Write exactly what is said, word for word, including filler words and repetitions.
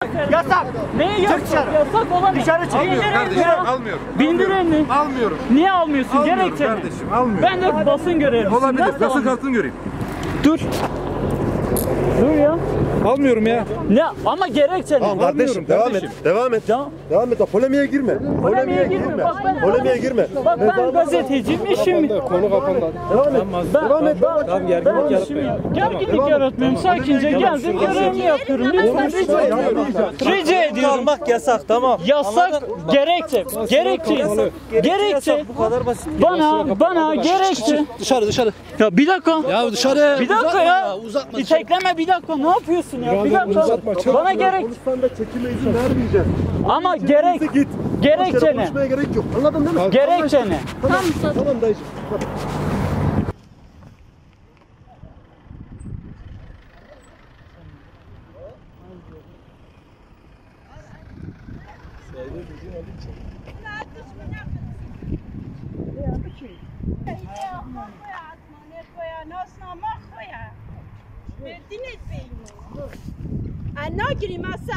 Yasak. Neyi Çık yasak? dışarı. Yasak olan ne? Dışarı çık. Bindir Kardeşim elini. almıyorum. Bindir elini. Almıyorum. Niye almıyorsun? Almıyorum Gerekçe ne? kardeşim, almıyorum. Ben de basın görevlisiyim. Olabilir. Nasıl Nasıl almıyorsun? kalktığını göreyim. Dur. Dur ya. Almıyorum ya. Ne? Ama gerekçe ne? Tamam kardeşim devam et. Devam et. Devam. Devam et. Polemiğe girme. Polemiğe girme. Bak ben- Polemiğe girme. Bak ben gazeteciyim, işim. Konu kapandı. Devam et. Ben, Devam et. ben, ben işimi gerginlik yaratmıyorum. Sakince geldim, görevimi yapıyorum. Lütfen rica ediyorum. Rica ediyorum. Almak yasak, tamam. Yasak, gerekçe. Gerekçe. Gerekçe. Bu kadar basit. Bana, bana gerekçe. Dışarı dışarı. Ya bir dakika. Ya dışarı. Bir dakika ya. Uzatma. İtekleme bir dakika. Ne yapıyorsun ya? Bir dakika. Bana gerek. Konuşsan da çekime izin vermeyeceğiz. Ama gerek. Git. Gerekçe ne? Konuşmaya gerek yok. Anladın değil mi? Gerekçe ne? Tamam. Tamam dayıcım. انا گیری